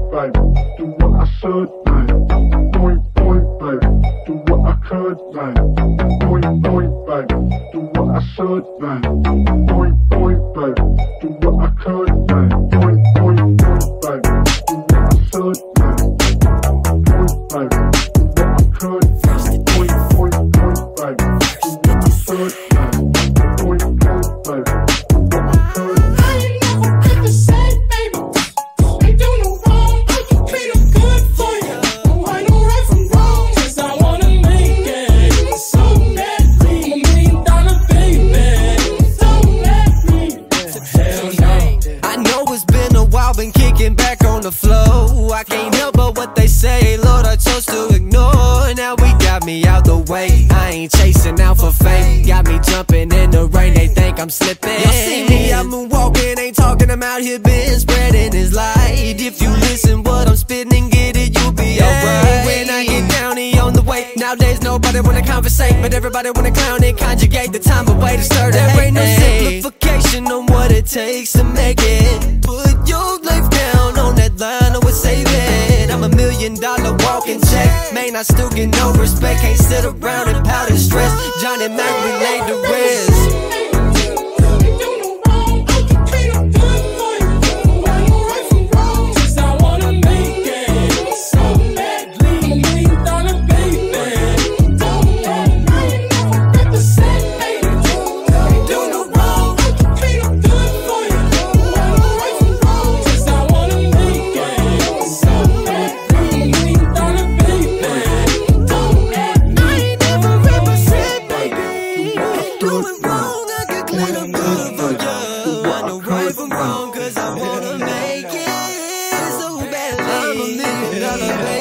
baby, do what I should, baby. Boing, boing, baby, do what I could, baby. Boing, boing, baby, do what I should, baby. Boing, boing, baby, do what I could, baby. Boing, boing, boing, baby, do what I should, baby. Boing, baby, do what I could, baby. Boing, boing, boing, baby, do what I should, baby. Boing, boing, baby, do what I could. I ain't never got to say, baby. Ain't do no wrong, I can treat them good for you. Oh, I know right from wrong, 'cause I wanna make it. So let me $1 million baby. So let me. Hell no. I know it's been a while, been kicking back on the flow. I can't help but what they say, Lord, I chose to ignore. Now we got me out the way, I ain't chasing out for fame. Got me jumping in the rain, they think I'm slipping. Y'all see me, I'm walking, ain't talking, I'm out here been spreading his light. If you listen what I'm spitting and get it, you'll be alright. When I get down, he on the way. Nowadays nobody wanna conversate, but everybody wanna clown and conjugate the time away to stir the hate. There ain't no simplification on what it takes to make it. Put your life down on that line or it's save it. I'm $1 million walking check. Man, I still get no respect. Can't sit around and pout and stress. Johnny Mac relate the rest. Cause I wanna make it so badly. I'm $1 million baby.